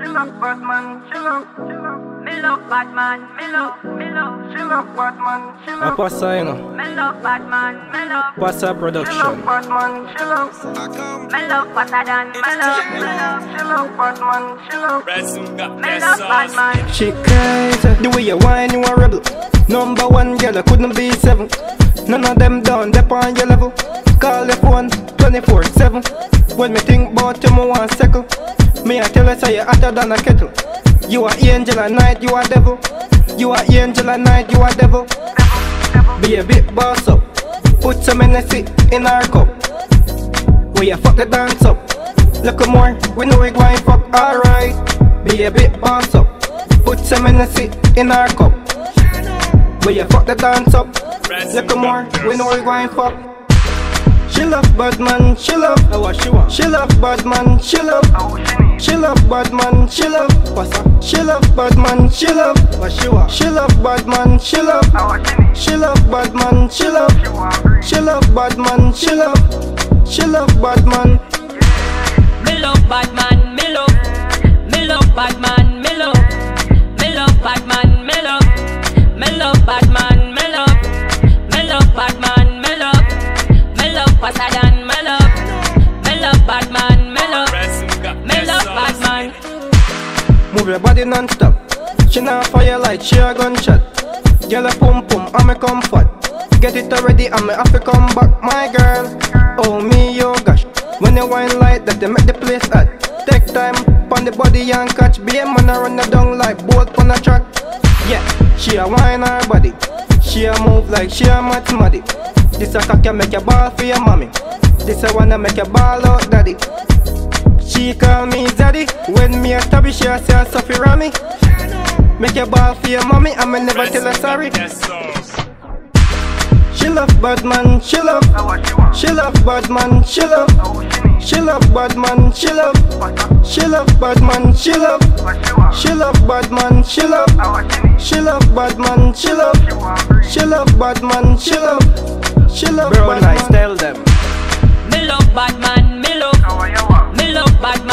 love Batman, she love. Me love Batman, me love. She love Batman, she love. Passa, you know. Me love Batman, me love. Passa production. She love Batman, she love. Me love Batman, me love. She love Batman, she love. Me love Batman. She crazy. The way you whine, you a rebel. Number one girl, I couldn't be seven. None of them down, they on your level. Call the phone 24/7. When me think about you, me want settle. Me I tell her say you hotter than a kettle. You are angel at night, you are devil. You are angel at night, you are devil. Be a bit boss up. Put some energy in our cup. Where you fuck the dance up. Look more, we know we going fuck alright. Be a bit boss up. Put some energy in our cup. Where you fuck the dance up. Look more, we know we going fuck. She love Batman, she love. She love Batman, she love. She love Batman, she love. She love Batman, she love. She love Batman, she love. She love Batman, she love. She love Batman, she love. She love Batman. Me love Batman, me love. Me love Batman, me love. Me love Batman, me love. Me love Batman, me love. Me love Batman, me love. Me love Pasadan, me love. Me love Batman, me love. Me love Batman. Move your body non-stop. She not fire like she a gunshot. Girl a pum pum, I'm a comfort. Get it already, I'm a have to come back, my girl. Oh me, yo gosh. When you wine like that, they make the place hot. Take time, pon the body and catch. Be a man a run her down like boat on a track. Yeah, she a wine her body. She a move like she a mathematic. This a cock can make you ball for your mommy. This a wanna make you ball out daddy. She call me daddy. When me a stabby, she a say a Sophie Rami. Make you ball for your mommy, I'ma never tell her sorry. She love Batman, she love. She love Batman, she love. She love Batman, she love. She love Batman, she love. She love Batman, she love. She love Batman, she love. She love Batman, she love. She love Batman. Bro, nice, tell them. Me love Batman, me love. Me love Batman.